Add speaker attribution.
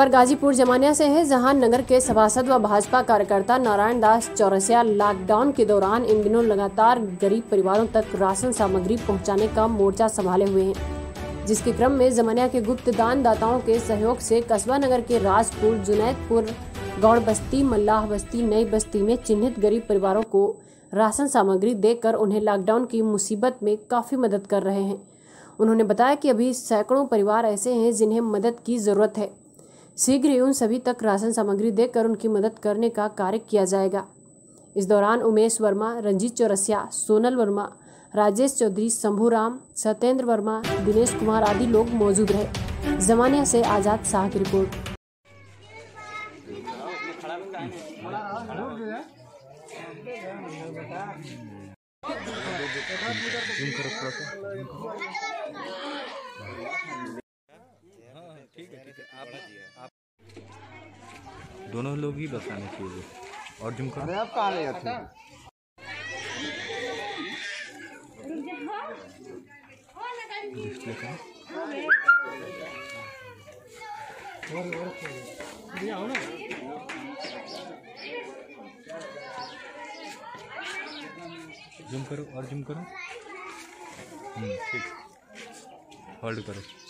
Speaker 1: खबर गाजीपुर जमानिया से है, जहां नगर के सभासद व भाजपा कार्यकर्ता नारायण दास चौरसिया लॉकडाउन के दौरान इन दिनों लगातार गरीब परिवारों तक राशन सामग्री पहुंचाने का मोर्चा संभाले हुए हैं, जिसके क्रम में जमानिया के गुप्त दान दाताओं के सहयोग से कस्बा नगर के राजपुर, जुनैदपुर, गौड़ बस्ती, मल्लाह बस्ती, नई बस्ती में चिन्हित गरीब परिवारों को राशन सामग्री देकर उन्हें लॉकडाउन की मुसीबत में काफी मदद कर रहे हैं। उन्होंने बताया कि अभी सैकड़ों परिवार ऐसे हैं जिन्हें मदद की जरूरत है। शीघ्र ही उन सभी तक राशन सामग्री देकर उनकी मदद करने का कार्य किया जाएगा। इस दौरान उमेश वर्मा, रंजीत चौरसिया, सोनल वर्मा, राजेश चौधरी, शंभू राम, सत्येंद्र वर्मा, दिनेश कुमार आदि लोग मौजूद रहे। जमानिया से आजाद शाह की रिपोर्ट।
Speaker 2: ठीक है आप दोनों लोग ही बताने चाहिए और जुम करो। आप कहाँ ले जाते हैं? जुम करो और जुम करो। ठीक, होल्ड करो।